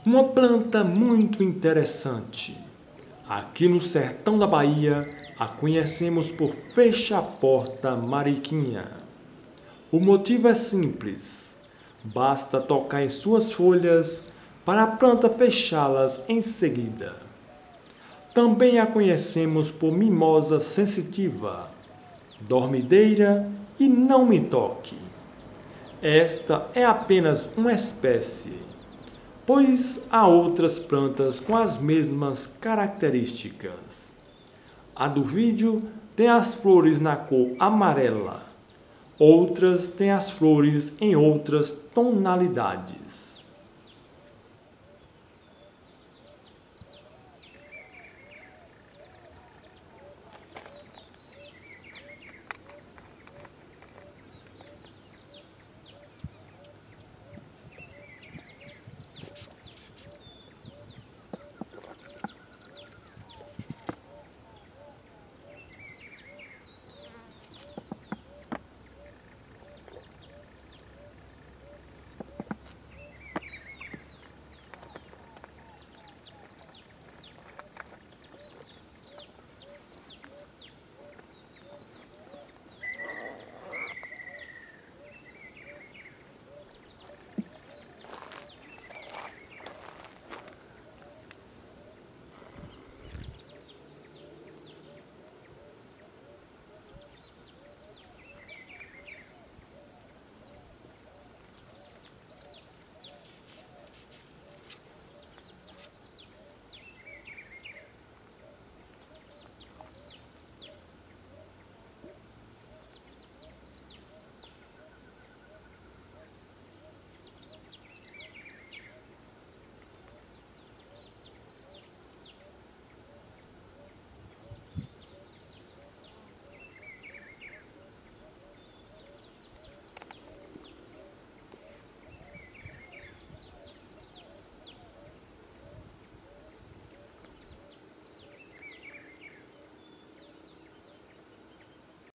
Uma planta muito interessante. Aqui no sertão da Bahia, a conhecemos por Fecha, Porta Mariquinha. O motivo é simples. Basta tocar em suas folhas para a planta fechá-las em seguida. Também a conhecemos por Mimosa Sensitiva, Dormideira e Não Me Toque. Esta é apenas uma espécie, pois há outras plantas com as mesmas características. A do vídeo tem as flores na cor amarela, outras têm as flores em outras tonalidades.